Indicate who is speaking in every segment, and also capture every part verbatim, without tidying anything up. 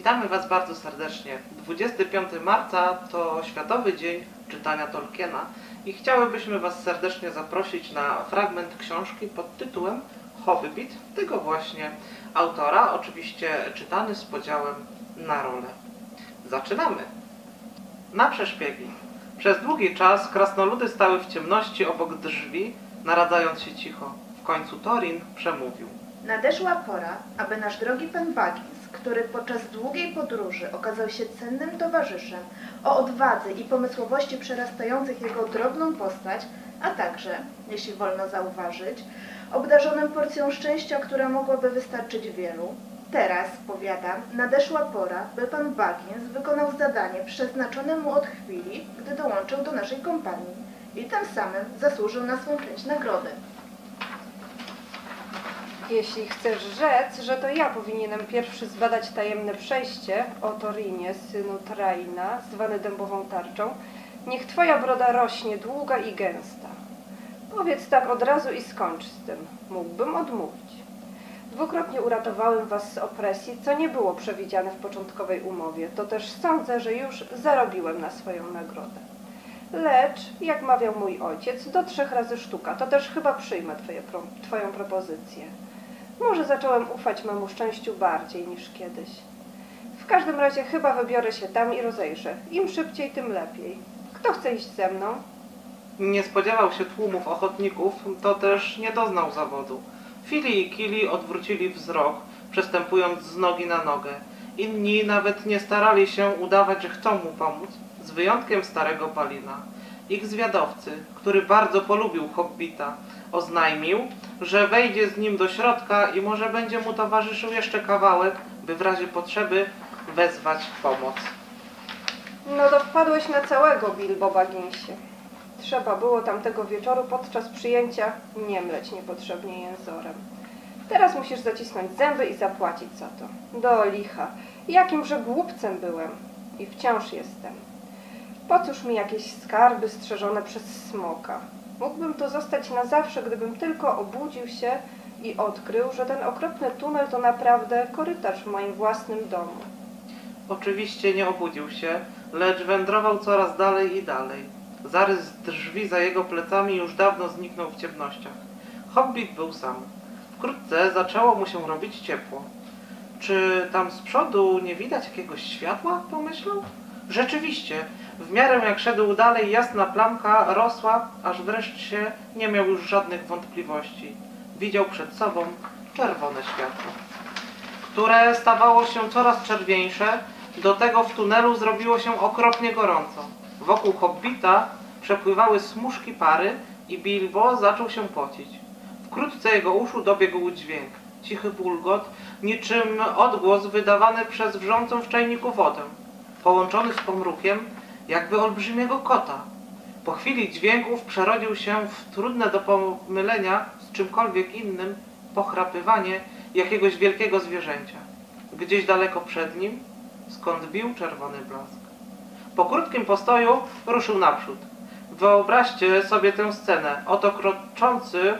Speaker 1: Witamy Was bardzo serdecznie. dwudziestego piątego marca to Światowy Dzień Czytania Tolkiena i chciałybyśmy Was serdecznie zaprosić na fragment książki pod tytułem Hobbit, tego właśnie autora, oczywiście czytany z podziałem na role. Zaczynamy! Na przeszpiegi. Przez długi czas krasnoludy stały w ciemności obok drzwi, naradzając się cicho. W końcu Thorin przemówił.
Speaker 2: Nadeszła pora, aby nasz drogi pan Baggins, który podczas długiej podróży okazał się cennym towarzyszem, o odwadze i pomysłowości przerastających jego drobną postać, a także, jeśli wolno zauważyć, obdarzonym porcją szczęścia, która mogłaby wystarczyć wielu. Teraz, powiadam, nadeszła pora, by pan Baggins wykonał zadanie przeznaczone mu od chwili, gdy dołączył do naszej kompanii i tym samym zasłużył na swą chęć nagrody.
Speaker 3: Jeśli chcesz rzec, że to ja powinienem pierwszy zbadać tajemne przejście o Thorinie, synu Traina, zwany dębową tarczą, niech twoja broda rośnie długa i gęsta. Powiedz tak od razu i skończ z tym. Mógłbym odmówić. Dwukrotnie uratowałem was z opresji, co nie było przewidziane w początkowej umowie. To też sądzę, że już zarobiłem na swoją nagrodę. Lecz, jak mawiał mój ojciec, do trzech razy sztuka. To też chyba przyjmę twoje, pro, twoją propozycję. Może zacząłem ufać memu szczęściu bardziej niż kiedyś. W każdym razie chyba wybiorę się tam i rozejrzę. Im szybciej, tym lepiej. Kto chce iść ze mną?
Speaker 1: Nie spodziewał się tłumów ochotników, to też nie doznał zawodu. Fili i Kili odwrócili wzrok, przestępując z nogi na nogę. Inni nawet nie starali się udawać, że chcą mu pomóc, z wyjątkiem starego Balina. Ich zwiadowcy, który bardzo polubił Hobbita, oznajmił, że wejdzie z nim do środka i może będzie mu towarzyszył jeszcze kawałek, by w razie potrzeby wezwać pomoc.
Speaker 3: No to wpadłeś na całego, Bilbo Bagginsie. Trzeba było tamtego wieczoru podczas przyjęcia nie mleć niepotrzebnie jęzorem. Teraz musisz zacisnąć zęby i zapłacić za to. Do licha. Jakimże głupcem byłem. I wciąż jestem. Po cóż mi jakieś skarby strzeżone przez smoka? Mógłbym tu zostać na zawsze, gdybym tylko obudził się i odkrył, że ten okropny tunel to naprawdę korytarz w moim własnym domu.
Speaker 1: Oczywiście nie obudził się, lecz wędrował coraz dalej i dalej. Zarys drzwi za jego plecami już dawno zniknął w ciemnościach. Hobbit był sam. Wkrótce zaczęło mu się robić ciepło. Czy tam z przodu nie widać jakiegoś światła? Pomyślał. Rzeczywiście, w miarę jak szedł dalej, jasna plamka rosła, aż wreszcie nie miał już żadnych wątpliwości. Widział przed sobą czerwone światło, które stawało się coraz czerwieńsze. Do tego w tunelu zrobiło się okropnie gorąco. Wokół Hobbita przepływały smużki pary i Bilbo zaczął się pocić. Wkrótce jego uszu dobiegł dźwięk. Cichy bulgot, niczym odgłos wydawany przez wrzącą w czajniku wodę, połączony z pomrukiem jakby olbrzymiego kota. Po chwili dźwięków przerodził się w trudne do pomylenia z czymkolwiek innym pochrapywanie jakiegoś wielkiego zwierzęcia. Gdzieś daleko przed nim, skąd bił czerwony blask. Po krótkim postoju ruszył naprzód. Wyobraźcie sobie tę scenę. Oto kroczący,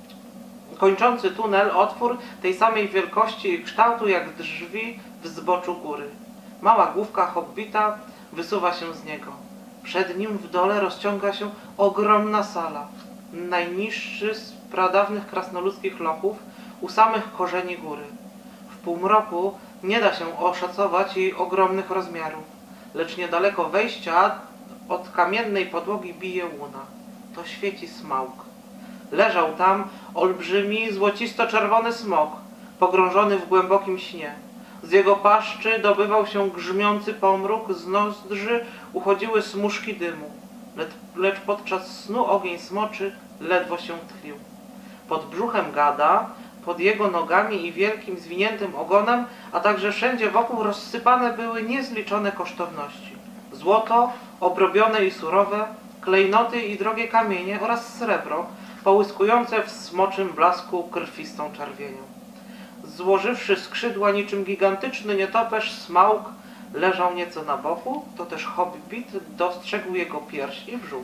Speaker 1: kończący tunel otwór tej samej wielkości i kształtu jak drzwi w zboczu góry. Mała główka Hobbita wysuwa się z niego. Przed nim w dole rozciąga się ogromna sala. Najniższy z pradawnych krasnoludzkich lochów u samych korzeni góry. W półmroku nie da się oszacować jej ogromnych rozmiarów, lecz niedaleko wejścia od kamiennej podłogi bije łuna. To świeci smaug. Leżał tam olbrzymi, złocisto-czerwony smok, pogrążony w głębokim śnie. Z jego paszczy dobywał się grzmiący pomruk, z nozdrzy uchodziły smuszki dymu, lecz, lecz podczas snu ogień smoczy ledwo się tlił. Pod brzuchem gada, pod jego nogami i wielkim, zwiniętym ogonem, a także wszędzie wokół rozsypane były niezliczone kosztowności. Złoto, obrobione i surowe, klejnoty i drogie kamienie oraz srebro, połyskujące w smoczym blasku krwistą czerwienią. Złożywszy skrzydła niczym gigantyczny nietoperz, smaug leżał nieco na boku, to też Hobbit dostrzegł jego pierś i brzuch,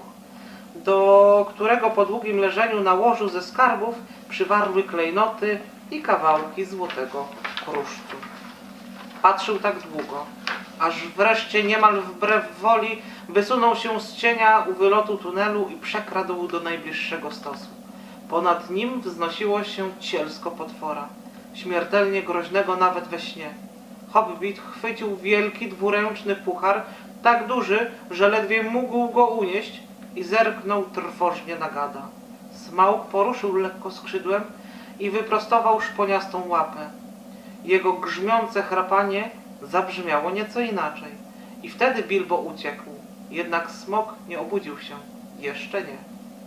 Speaker 1: do którego po długim leżeniu na łożu ze skarbów przywarły klejnoty i kawałki złotego kruszcu. Patrzył tak długo, aż wreszcie niemal wbrew woli wysunął się z cienia u wylotu tunelu i przekradł do najbliższego stosu. Ponad nim wznosiło się cielsko potwora, śmiertelnie groźnego nawet we śnie. Hobbit chwycił wielki dwuręczny puchar, tak duży, że ledwie mógł go unieść, i zerknął trwożnie na gada. Smaug poruszył lekko skrzydłem i wyprostował szponiastą łapę. Jego grzmiące chrapanie zabrzmiało nieco inaczej. I wtedy Bilbo uciekł. Jednak smok nie obudził się. Jeszcze nie.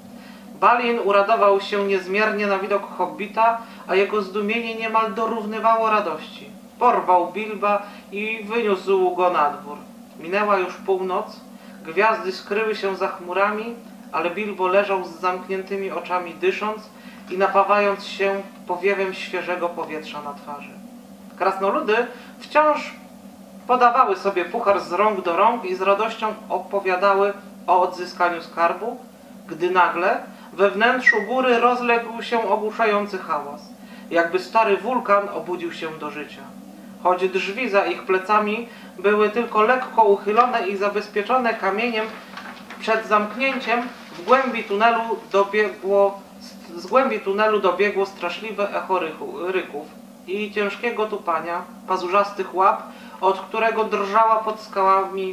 Speaker 1: Balin uradował się niezmiernie na widok hobbita, a jego zdumienie niemal dorównywało radości. Porwał Bilba i wyniósł go na dwór. Minęła już północ, gwiazdy skryły się za chmurami, ale Bilbo leżał z zamkniętymi oczami, dysząc i napawając się powiewem świeżego powietrza na twarzy. Krasnoludy wciąż podawały sobie puchar z rąk do rąk i z radością opowiadały o odzyskaniu skarbu, gdy nagle we wnętrzu góry rozległ się ogłuszający hałas, jakby stary wulkan obudził się do życia. Choć drzwi za ich plecami były tylko lekko uchylone i zabezpieczone kamieniem przed zamknięciem, w głębi tunelu dobiegło, z głębi tunelu dobiegło straszliwe echo rychu, ryków i ciężkiego tupania pazurzastych łap, od którego drżała pod skałami,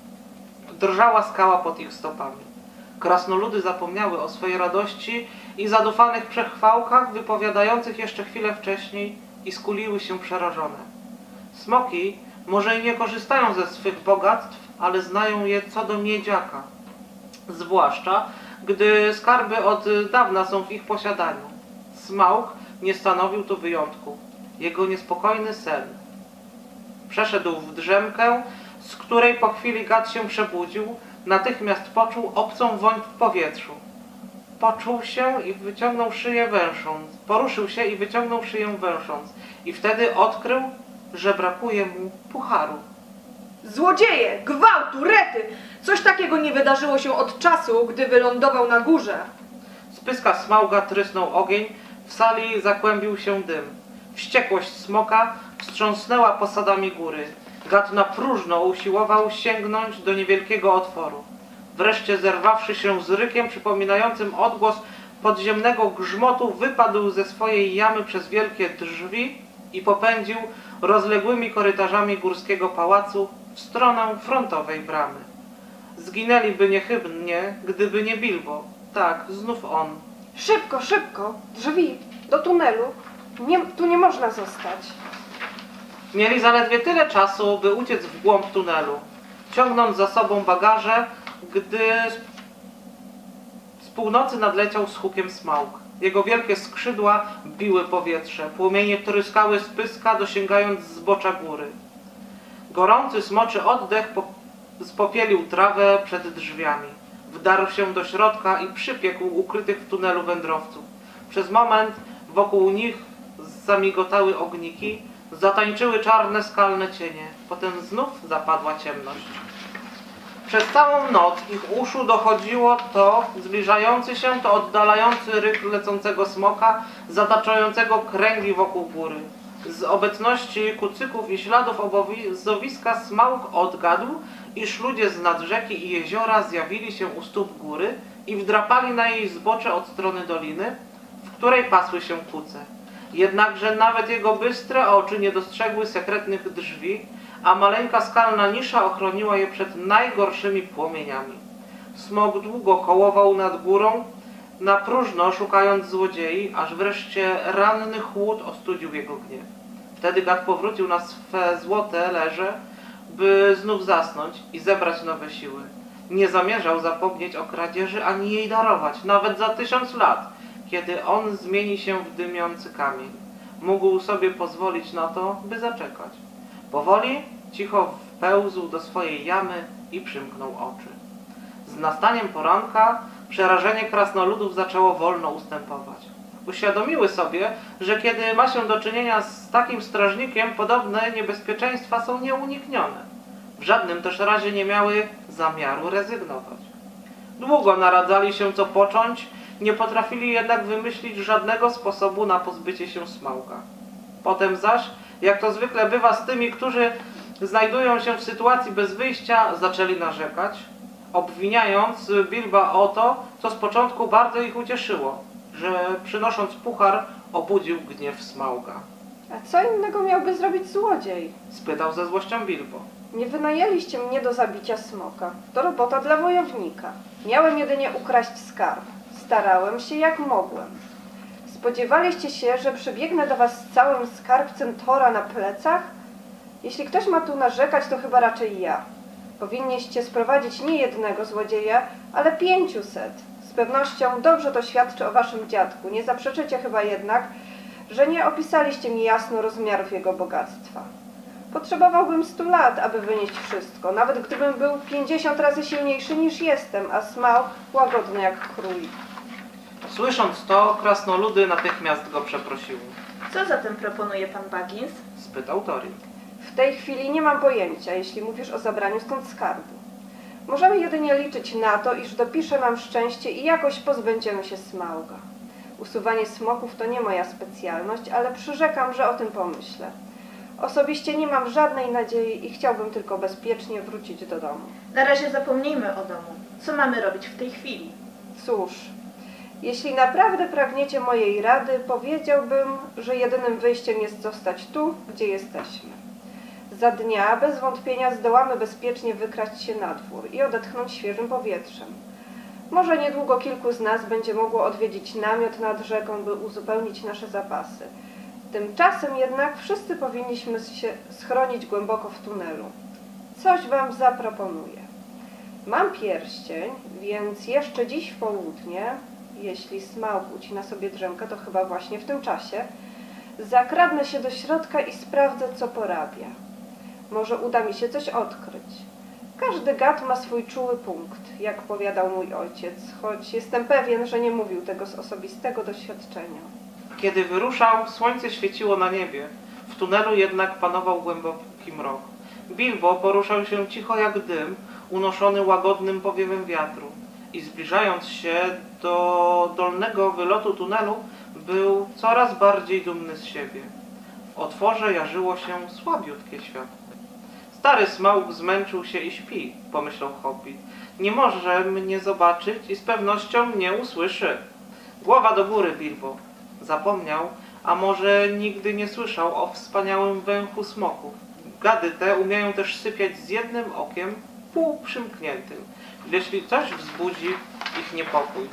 Speaker 1: drżała skała pod ich stopami. Krasnoludy zapomniały o swej radości i zadufanych przechwałkach wypowiadających jeszcze chwilę wcześniej i skuliły się przerażone. Smoki może i nie korzystają ze swych bogactw, ale znają je co do miedziaka. Zwłaszcza, gdy skarby od dawna są w ich posiadaniu. Smaug nie stanowił tu wyjątku. Jego niespokojny sen przeszedł w drzemkę, z której po chwili gad się przebudził, natychmiast poczuł obcą woń w powietrzu. Poczuł się i wyciągnął szyję węsząc. Poruszył się i wyciągnął szyję węsząc. I wtedy odkrył, że brakuje mu pucharu.
Speaker 4: Złodzieje! Gwałtu! Rety! Coś takiego nie wydarzyło się od czasu, gdy wylądował na górze.
Speaker 1: Z pyska Smauga trysnął ogień, w sali zakłębił się dym. Wściekłość smoka wstrząsnęła posadami góry. Gad na próżno usiłował sięgnąć do niewielkiego otworu. Wreszcie, zerwawszy się z rykiem przypominającym odgłos podziemnego grzmotu, wypadł ze swojej jamy przez wielkie drzwi i popędził rozległymi korytarzami górskiego pałacu w stronę frontowej bramy. Zginęliby niechybnie, gdyby nie Bilbo. Tak, znów on.
Speaker 3: Szybko, szybko! Drzwi! Do tunelu! Nie, tu nie można zostać.
Speaker 1: Mieli zaledwie tyle czasu, by uciec w głąb tunelu, ciągnąc za sobą bagaże, gdy z północy nadleciał z hukiem Smaug. Jego wielkie skrzydła biły powietrze, płomienie tryskały z pyska, dosięgając zbocza góry. Gorący smoczy oddech po spopielił trawę przed drzwiami. Wdarł się do środka i przypiekł ukrytych w tunelu wędrowców. Przez moment wokół nich zamigotały ogniki, zatańczyły czarne skalne cienie. Potem znów zapadła ciemność. Przez całą noc ich uszu dochodziło to zbliżający się, to oddalający ryk lecącego smoka, zataczającego kręgi wokół góry. Z obecności kucyków i śladów obozowiska Smaug odgadł, iż ludzie z nad rzeki i jeziora zjawili się u stóp góry i wdrapali na jej zbocze od strony doliny, w której pasły się kuce. Jednakże nawet jego bystre oczy nie dostrzegły sekretnych drzwi, a maleńka skalna nisza ochroniła je przed najgorszymi płomieniami. Smok długo kołował nad górą, na próżno szukając złodziei, aż wreszcie ranny chłód ostudził jego gniew. Wtedy gad powrócił na swe złote leże, by znów zasnąć i zebrać nowe siły. Nie zamierzał zapomnieć o kradzieży ani jej darować, nawet za tysiąc lat, kiedy on zmieni się w dymiący kamień. Mógł sobie pozwolić na to, by zaczekać. Powoli, cicho wpełzł do swojej jamy i przymknął oczy. Z nastaniem poranka przerażenie krasnoludów zaczęło wolno ustępować. Uświadomiły sobie, że kiedy ma się do czynienia z takim strażnikiem, podobne niebezpieczeństwa są nieuniknione. W żadnym też razie nie miały zamiaru rezygnować. Długo naradzali się, co począć, nie potrafili jednak wymyślić żadnego sposobu na pozbycie się Smauga. Potem zaś, Jak to zwykle bywa z tymi, którzy znajdują się w sytuacji bez wyjścia, zaczęli narzekać, obwiniając Bilba o to, co z początku bardzo ich ucieszyło, że przynosząc puchar obudził gniew Smauga.
Speaker 3: A co innego miałby zrobić złodziej?
Speaker 1: Spytał ze złością Bilbo.
Speaker 3: Nie wynajęliście mnie do zabicia smoka. To robota dla wojownika. Miałem jedynie ukraść skarb. Starałem się jak mogłem. Spodziewaliście się, że przybiegnę do was z całym skarbcem Tora na plecach? Jeśli ktoś ma tu narzekać, to chyba raczej ja. Powinniście sprowadzić nie jednego złodzieja, ale pięciuset. Z pewnością dobrze to świadczy o waszym dziadku. Nie zaprzeczycie chyba jednak, że nie opisaliście mi jasno rozmiarów jego bogactwa. Potrzebowałbym stu lat, aby wynieść wszystko, nawet gdybym był pięćdziesiąt razy silniejszy niż jestem, a Smaug łagodny jak król.
Speaker 1: Słysząc to, krasnoludy natychmiast go przeprosiły.
Speaker 2: Co zatem proponuje pan Baggins?
Speaker 1: Spytał Thorin.
Speaker 3: W tej chwili nie mam pojęcia, jeśli mówisz o zabraniu stąd skarbu. Możemy jedynie liczyć na to, iż dopisze nam szczęście i jakoś pozbędziemy się Smauga. Usuwanie smoków to nie moja specjalność, ale przyrzekam, że o tym pomyślę. Osobiście nie mam żadnej nadziei i chciałbym tylko bezpiecznie wrócić do domu.
Speaker 2: Na razie zapomnijmy o domu. Co mamy robić w tej chwili?
Speaker 3: Cóż, jeśli naprawdę pragniecie mojej rady, powiedziałbym, że jedynym wyjściem jest zostać tu, gdzie jesteśmy. Za dnia bez wątpienia zdołamy bezpiecznie wykraść się na dwór i odetchnąć świeżym powietrzem. Może niedługo kilku z nas będzie mogło odwiedzić namiot nad rzeką, by uzupełnić nasze zapasy. Tymczasem jednak wszyscy powinniśmy się schronić głęboko w tunelu. Coś wam zaproponuję. Mam pierścień, więc jeszcze dziś w południe, jeśli Smaug ucina sobie drzemkę, to chyba właśnie w tym czasie, zakradnę się do środka i sprawdzę, co porabia. Może uda mi się coś odkryć. Każdy gad ma swój czuły punkt, jak powiadał mój ojciec, choć jestem pewien, że nie mówił tego z osobistego doświadczenia.
Speaker 1: Kiedy wyruszał, słońce świeciło na niebie. W tunelu jednak panował głęboki mrok. Bilbo poruszał się cicho jak dym, unoszony łagodnym powiewem wiatru. I zbliżając się do dolnego wylotu tunelu, był coraz bardziej dumny z siebie. W otworze jarzyło się słabiutkie światło. Stary Smaug zmęczył się i śpi, pomyślał Hobbit. Nie może mnie zobaczyć i z pewnością mnie usłyszy. Głowa do góry, Bilbo. Zapomniał, a może nigdy nie słyszał o wspaniałym węchu smoków. Gady te umieją też sypiać z jednym okiem półprzymkniętym, jeśli coś wzbudzi ich niepokój.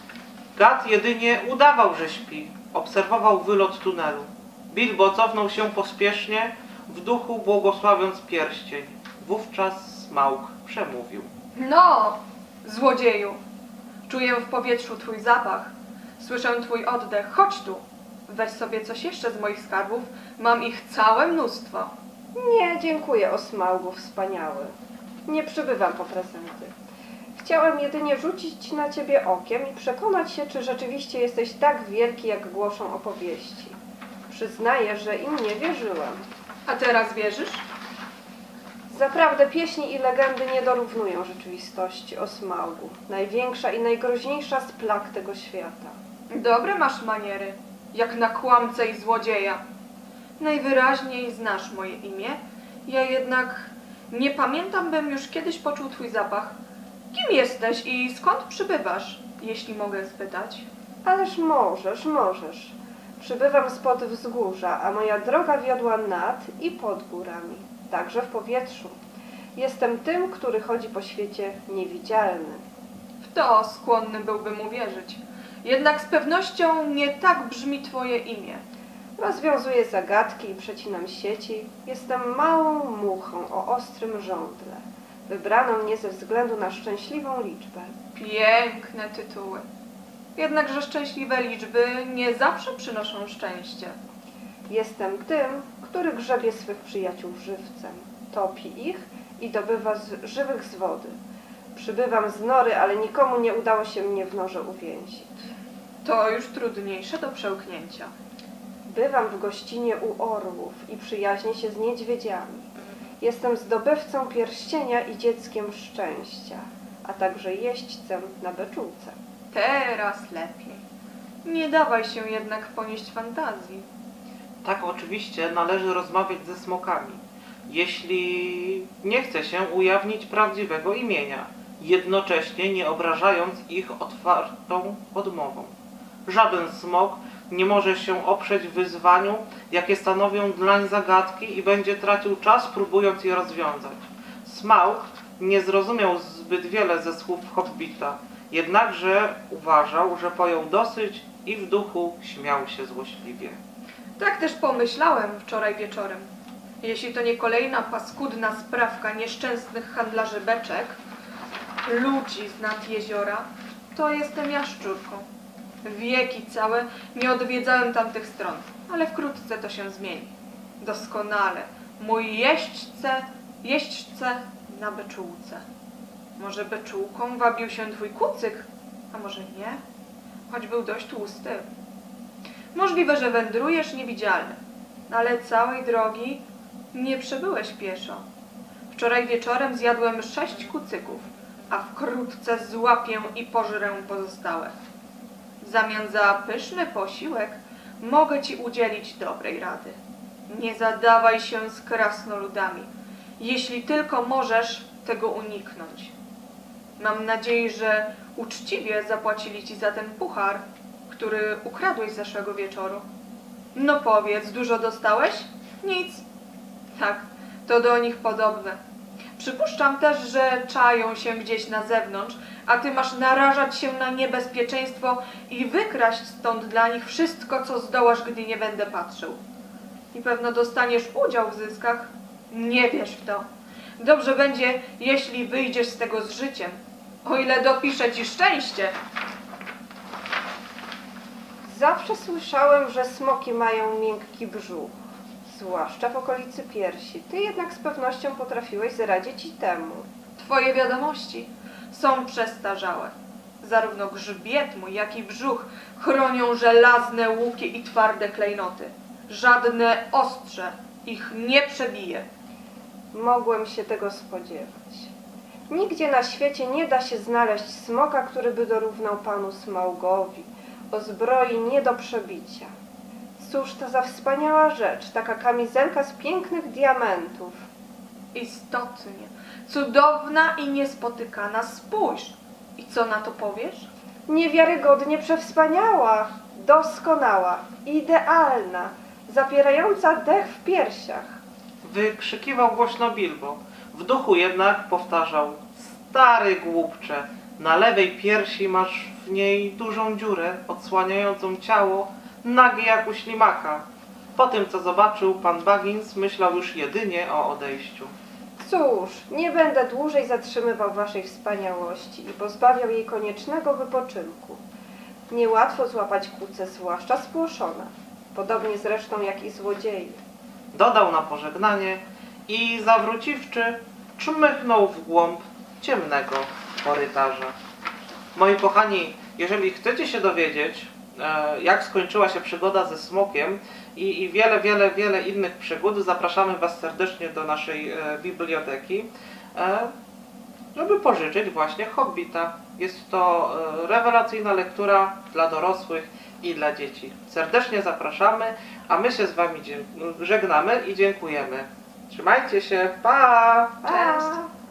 Speaker 1: Gad jedynie udawał, że śpi. Obserwował wylot tunelu. Bilbo cofnął się pospiesznie, w duchu błogosławiąc pierścień. Wówczas Smaug przemówił.
Speaker 4: No, złodzieju, czuję w powietrzu twój zapach, słyszę twój oddech. Chodź tu, weź sobie coś jeszcze z moich skarbów, mam ich całe mnóstwo.
Speaker 3: Nie, dziękuję, o Smaugu wspaniały. Nie przybywam po prezenty. Chciałem jedynie rzucić na ciebie okiem i przekonać się, czy rzeczywiście jesteś tak wielki, jak głoszą opowieści. Przyznaję, że im nie wierzyłem.
Speaker 4: A teraz wierzysz?
Speaker 3: Zaprawdę pieśni i legendy nie dorównują rzeczywistości o Smaugu. Największa i najgroźniejsza z plag tego świata.
Speaker 4: Dobre masz maniery, jak na kłamcę i złodzieja. Najwyraźniej znasz moje imię, ja jednak nie pamiętam, bym już kiedyś poczuł twój zapach. Kim jesteś i skąd przybywasz, jeśli mogę spytać?
Speaker 3: Ależ możesz, możesz. Przybywam spod wzgórza, a moja droga wiodła nad i pod górami, także w powietrzu. Jestem tym, który chodzi po świecie niewidzialny.
Speaker 4: W to skłonny byłbym uwierzyć. Jednak z pewnością nie tak brzmi twoje imię.
Speaker 3: Rozwiązuję zagadki i przecinam sieci. Jestem małą muchą o ostrym żądle. Wybrano mnie ze względu na szczęśliwą liczbę.
Speaker 4: Piękne tytuły. Jednakże szczęśliwe liczby nie zawsze przynoszą szczęście.
Speaker 3: Jestem tym, który grzebie swych przyjaciół żywcem. Topi ich i dobywa z żywych z wody. Przybywam z nory, ale nikomu nie udało się mnie w norze uwięzić.
Speaker 4: To już trudniejsze do przełknięcia.
Speaker 3: Bywam w gościnie u orłów i przyjaźnię się z niedźwiedziami. Jestem zdobywcą pierścienia i dzieckiem szczęścia, a także jeźdźcem na beczułce.
Speaker 4: Teraz lepiej. Nie dawaj się jednak ponieść fantazji.
Speaker 1: Tak oczywiście należy rozmawiać ze smokami, jeśli nie chce się ujawnić prawdziwego imienia, jednocześnie nie obrażając ich otwartą odmową. Żaden smok nie może się oprzeć wyzwaniu, jakie stanowią dlań zagadki i będzie tracił czas, próbując je rozwiązać. Smaug nie zrozumiał zbyt wiele ze słów Hobbita, jednakże uważał, że pojął dosyć i w duchu śmiał się złośliwie.
Speaker 4: Tak też pomyślałem wczoraj wieczorem. Jeśli to nie kolejna paskudna sprawka nieszczęsnych handlarzy beczek, ludzi z nad jeziora, to jestem jaszczurką. Wieki całe nie odwiedzałem tamtych stron, ale wkrótce to się zmieni. Doskonale. Mój jeźdźce, jeźdźce na beczułce. Może beczułką wabił się twój kucyk, a może nie, choć był dość tłusty. Możliwe, że wędrujesz niewidzialny, ale całej drogi nie przebyłeś pieszo. Wczoraj wieczorem zjadłem sześć kucyków, a wkrótce złapię i pożrę pozostałe. W zamian za pyszny posiłek mogę ci udzielić dobrej rady. Nie zadawaj się z krasnoludami, jeśli tylko możesz tego uniknąć. Mam nadzieję, że uczciwie zapłacili ci za ten puchar, który ukradłeś z zeszłego wieczoru. No powiedz, dużo dostałeś? Nic. Tak, to do nich podobne. Przypuszczam też, że czają się gdzieś na zewnątrz, a ty masz narażać się na niebezpieczeństwo i wykraść stąd dla nich wszystko, co zdołasz, gdy nie będę patrzył. I pewno dostaniesz udział w zyskach. Nie wierz w to. Dobrze będzie, jeśli wyjdziesz z tego z życiem, o ile dopiszę ci szczęście.
Speaker 3: Zawsze słyszałem, że smoki mają miękki brzuch, zwłaszcza w okolicy piersi. Ty jednak z pewnością potrafiłeś zaradzić i temu.
Speaker 4: Twoje wiadomości są przestarzałe. Zarówno grzbiet mój, jak i brzuch chronią żelazne łuki i twarde klejnoty. Żadne ostrze ich nie przebije.
Speaker 3: Mogłem się tego spodziewać. Nigdzie na świecie nie da się znaleźć smoka, który by dorównał panu Smaugowi, o zbroi nie do przebicia. Cóż to za wspaniała rzecz, taka kamizelka z pięknych diamentów.
Speaker 4: Istotnie, cudowna i niespotykana. Spójrz. I co na to powiesz?
Speaker 3: Niewiarygodnie przewspaniała, doskonała, idealna, zapierająca dech w piersiach.
Speaker 1: Wykrzykiwał głośno Bilbo. W duchu jednak powtarzał: stary głupcze, na lewej piersi masz w niej dużą dziurę odsłaniającą ciało, nagie jak u ślimaka. Po tym, co zobaczył, pan Baggins myślał już jedynie o odejściu.
Speaker 3: Cóż, nie będę dłużej zatrzymywał waszej wspaniałości i pozbawiał jej koniecznego wypoczynku. Niełatwo złapać kucę, zwłaszcza spłoszona, podobnie zresztą jak i złodzieje.
Speaker 1: Dodał na pożegnanie i zawróciwszy, czmychnął w głąb ciemnego korytarza. Moi kochani, jeżeli chcecie się dowiedzieć, jak skończyła się przygoda ze smokiem i, i wiele, wiele, wiele innych przygód, zapraszamy was serdecznie do naszej biblioteki, żeby pożyczyć właśnie Hobbita. Jest to rewelacyjna lektura dla dorosłych i dla dzieci. Serdecznie zapraszamy, a my się z wami żegnamy i dziękujemy. Trzymajcie się, pa!
Speaker 3: Cześć!